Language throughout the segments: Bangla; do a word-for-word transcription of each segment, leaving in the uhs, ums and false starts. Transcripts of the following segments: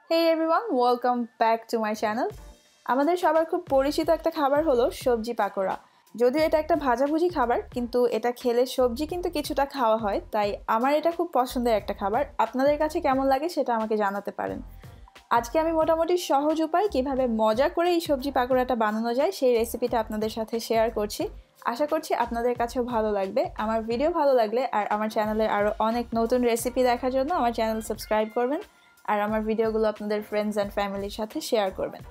Hey everyone, welcome back to my channel. আমাদের সবার খুব পরিচিত একটা খাবার হলো সবজি পাকোড়া। যদিও এটা একটা ভাজাভুজি খাবার, কিন্তু এটা খেলে সবজি কিন্তু কিছুটা খাওয়া হয়, তাই আমার এটা খুব পছন্দের একটা খাবার। আপনাদের কাছে কেমন লাগে সেটা আমাকে জানাতে পারেন। আজকে আমি মোটামুটি সহজ উপায় কিভাবে মজা করে এই সবজি পাকোড়াটা বানানো যায় সেই রেসিপিটা আপনাদের সাথে শেয়ার করছি। আশা করছি আপনাদের কাছেও ভালো লাগবে। আমার ভিডিও ভালো লাগলে আর আমার চ্যানেলের আরও অনেক নতুন রেসিপি দেখার জন্য আমার চ্যানেল সাবস্ক্রাইব করবেন আর আমার ভিডিওগুলো আপনাদের ফ্রেন্ডস অ্যান্ড ফ্যামিলির সাথে শেয়ার করবেন।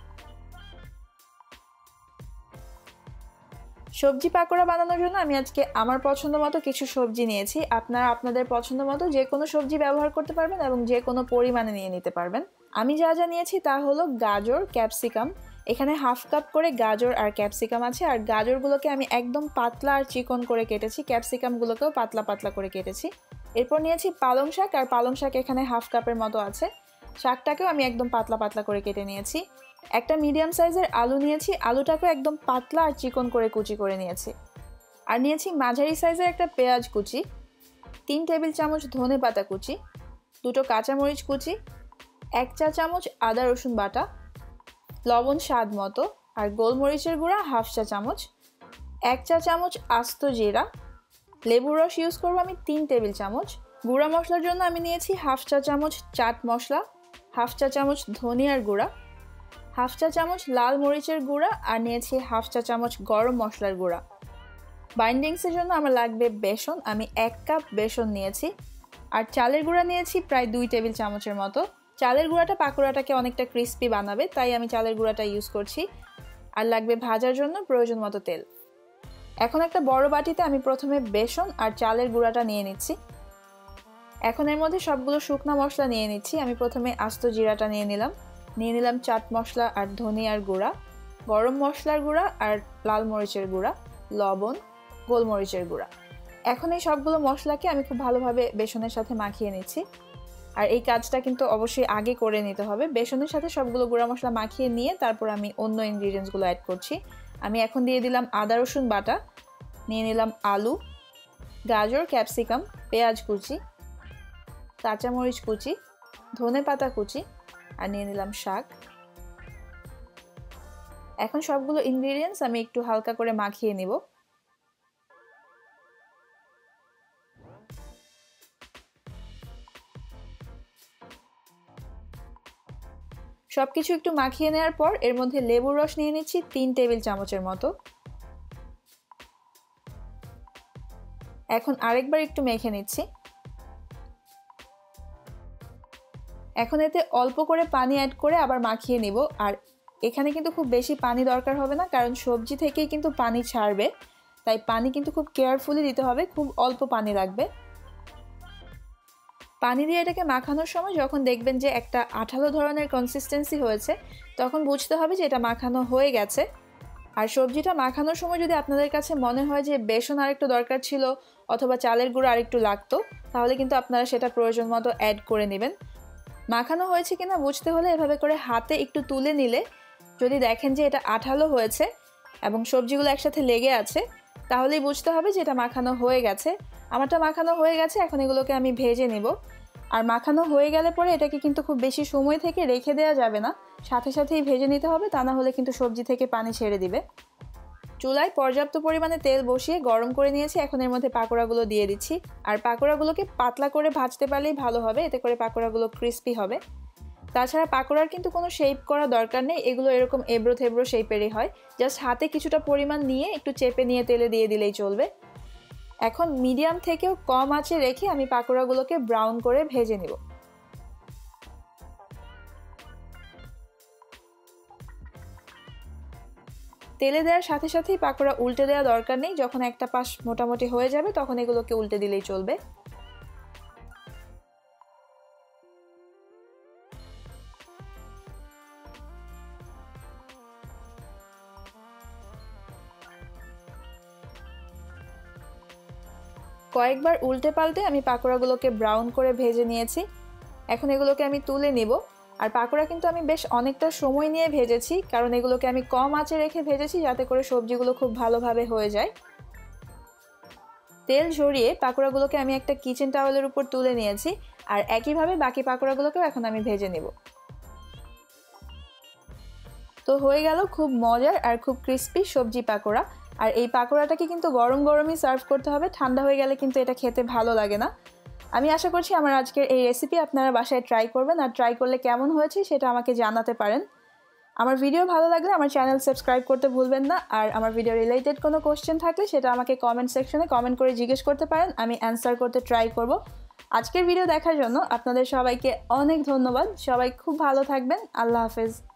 সবজি পাকোড়া বানানোর জন্য আমি আজকে আমার পছন্দ মতো কিছু সবজি নিয়েছি। আপনারা আপনাদের পছন্দ মতো যে কোনো সবজি ব্যবহার করতে পারবেন এবং যে কোনো পরিমাণে নিয়ে নিতে পারবেন। আমি যা যা নিয়েছি তা হলো গাজর, ক্যাপসিকাম। এখানে হাফ কাপ করে গাজর আর ক্যাপসিকাম আছে, আর গাজরগুলোকে আমি একদম পাতলা আর চিকন করে কেটেছি, ক্যাপসিকামগুলোকেও পাতলা পাতলা করে কেটেছি। এরপর নিয়েছি পালং শাক, আর পালং শাক এখানে হাফ কাপের মতো আছে। শাকটাকেও আমি একদম পাতলা পাতলা করে কেটে নিয়েছি। একটা মিডিয়াম সাইজের আলু নিয়েছি, আলুটাকেও একদম পাতলা আর চিকন করে কুচি করে নিয়েছি। আর নিয়েছি মাঝারি সাইজের একটা পেঁয়াজ কুচি, তিন টেবিল চামচ ধনে পাতা কুচি, দুটো কাঁচামরিচ কুচি, এক চা চামচ আদা রসুন বাটা, লবণ স্বাদ মতো, আর গোলমরিচের গুঁড়া হাফ চা চামচ, এক চা চামচ আস্ত জিরা, লেবুর রস ইউজ করবো আমি তিন টেবিল চামচ। গুঁড়া মশলার জন্য আমি নিয়েছি হাফ চা চামচ চাট মশলা, হাফ চা চামচ ধনিয়ার গুঁড়া, হাফ চা চামচ লাল মরিচের গুঁড়া, আর নিয়েছি হাফ চা চামচ গরম মশলার গুঁড়া। বাইন্ডিংসের জন্য আমার লাগবে বেসন, আমি এক কাপ বেসন নিয়েছি। আর চালের গুঁড়া নিয়েছি প্রায় দুই টেবিল চামচের মতো। চালের গুঁড়াটা পাকোড়াটাকে অনেকটা ক্রিস্পি বানাবে, তাই আমি চালের গুঁড়াটা ইউজ করছি। আর লাগবে ভাজার জন্য প্রয়োজন মতো তেল। এখন একটা বড় বাটিতে আমি প্রথমে বেসন আর চালের গুঁড়াটা নিয়ে নিচ্ছি। এখন এর মধ্যে সবগুলো শুকনো মশলা নিয়ে নিচ্ছি। আমি প্রথমে আস্ত জিরাটা নিয়ে নিলাম, নিয়ে নিলাম চাট মশলা আর ধনিয়ার গুঁড়া, গরম মশলার গুঁড়া আর লাল মরিচের গুঁড়া, লবণ, গোলমরিচের গুঁড়া। এখন এই সবগুলো মশলাকে আমি খুব ভালোভাবে বেসনের সাথে মাখিয়ে নিচ্ছি। আর এই কাজটা কিন্তু অবশ্যই আগে করে নিতে হবে। বেসনের সাথে সবগুলো গুঁড়া মশলা মাখিয়ে নিয়ে তারপর আমি অন্য ইনগ্রিডিয়েন্টসগুলো অ্যাড করছি। আমি এখন দিয়ে দিলাম আদা রসুন বাটা, নিয়ে নিলাম আলু, গাজর, ক্যাপসিকাম, পেঁয়াজ কুচি, কাঁচামরিচ কুচি, ধনে পাতা কুচি, আর নিয়ে নিলাম শাক। এখন সবগুলো ইনগ্রিডিয়েন্টস আমি একটু হালকা করে মাখিয়ে নিব। সবকিছু একটু মাখিয়ে নেওয়ার পর এর মধ্যে লেবুর রস নিয়ে নিচ্ছি তিন টেবিল চামচের মতো। এখন আরেকবার একটু মেখে নিচ্ছি। এখন এতে অল্প করে পানি অ্যাড করে আবার মাখিয়ে নিব। আর এখানে কিন্তু খুব বেশি পানি দরকার হবে না, কারণ সবজি থেকেই কিন্তু পানি ছাড়বে, তাই পানি কিন্তু খুব কেয়ারফুলি দিতে হবে, খুব অল্প পানি লাগবে। পানি দিয়ে এটাকে মাখানোর সময় যখন দেখবেন যে একটা আঠালো ধরনের কনসিস্টেন্সি হয়েছে, তখন বুঝতে হবে যে এটা মাখানো হয়ে গেছে। আর সবজিটা মাখানোর সময় যদি আপনাদের কাছে মনে হয় যে বেসন আরেকটু দরকার ছিল অথবা চালের গুঁড়ো আরেকটু লাগতো, তাহলে কিন্তু আপনারা সেটা প্রয়োজন মতো অ্যাড করে নেবেন। মাখানো হয়েছে কিনা বুঝতে হলে এভাবে করে হাতে একটু তুলে নিলে যদি দেখেন যে এটা আঠালো হয়েছে এবং সবজিগুলো একসাথে লেগে আছে, তাহলেই বুঝতে হবে যে এটা মাখানো হয়ে গেছে। আমারটা মাখানো হয়ে গেছে, এখন এগুলোকে আমি ভেজে নেব। আর মাখানো হয়ে গেলে পরে এটাকে কিন্তু খুব বেশি সময় থেকে রেখে দেওয়া যাবে না, সাথে সাথেই ভেজে নিতে হবে, তা না হলে কিন্তু সবজি থেকে পানি ছেড়ে দিবে। চুলায় পর্যাপ্ত পরিমাণে তেল বসিয়ে গরম করে নিয়েছি, এখন এর মধ্যে পাকোড়াগুলো দিয়ে দিচ্ছি। আর পাকোড়াগুলোকে পাতলা করে ভাজতে পারলেই ভালো হবে, এতে করে পাকোড়াগুলো ক্রিস্পি হবে। তাছাড়া পাকোড়ার কিন্তু কোনো শেপ করা দরকার নেই, এগুলো এরকম এবড়ো থেবড়ো শেপেরই হয়। জাস্ট হাতে কিছুটা পরিমাণ নিয়ে একটু চেপে নিয়ে তেলে দিয়ে দিলেই চলবে। এখন মিডিয়াম থেকেও কম আঁচে রেখে আমি পাকোড়াগুলোকে ব্রাউন করে ভেজে নেব। তেলে দেওয়ার সাথে সাথেই পাকোড়া উল্টে দেওয়া দরকার নেই, যখন একটা পাশ মোটামুটি হয়ে যাবে তখন এগুলোকে উল্টে দিলেই চলবে। কয়েকবার উল্টে পাল্টে আমি পাকোড়াগুলোকে ব্রাউন করে ভেজে নিয়েছি। এখন এগুলোকে আমি তুলে নিব। আর পাকোড়া কিন্তু আমি বেশ অনেকটা সময় নিয়ে ভেজেছি, কারণ এগুলোকে আমি কম আঁচে রেখে ভেজেছি যাতে করে সবজিগুলো খুব ভালোভাবে হয়ে যায়। তেল ঝরিয়ে পাকোড়াগুলোকে আমি একটা কিচেন টাওয়েলের উপর তুলে নিয়েছি, আর একইভাবে বাকি পাকোড়াগুলোকেও এখন আমি ভেজে নেব। তো হয়ে গেল খুব মজার আর খুব ক্রিস্পি সবজি পাকোড়া। আর এই পাকোড়াটাকে কিন্তু গরম গরমই সার্ভ করতে হবে, ঠান্ডা হয়ে গেলে কিন্তু এটা খেতে ভালো লাগে না। আমি আশা করছি আমার আজকের এই রেসিপি আপনারা বাসায় ট্রাই করবেন, আর ট্রাই করলে কেমন হয়েছে সেটা আমাকে জানাতে পারেন। আমার ভিডিও ভালো লাগলে আমার চ্যানেল সাবস্ক্রাইব করতে ভুলবেন না। আর আমার ভিডিও রিলেটেড কোনো কোশ্চেন থাকলে সেটা আমাকে কমেন্ট সেকশনে কমেন্ট করে জিজ্ঞেস করতে পারেন, আমি অ্যান্সার করতে ট্রাই করব। আজকের ভিডিও দেখার জন্য আপনাদের সবাইকে অনেক ধন্যবাদ। সবাই খুব ভালো থাকবেন। আল্লাহ হাফেজ।